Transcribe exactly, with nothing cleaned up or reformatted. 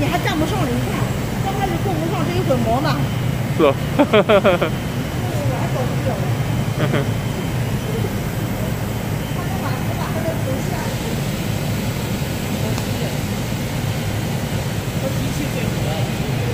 你还站不上了，你看，刚开始过不上，这一会儿磨呢。 是哦。 我还走不了了。他就把我把他的头下去。 他机器最好。